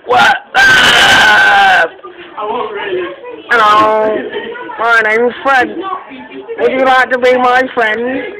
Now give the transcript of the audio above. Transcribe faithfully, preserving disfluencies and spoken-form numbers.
What up? Hello, my name's Fred. Would you like to be my friend?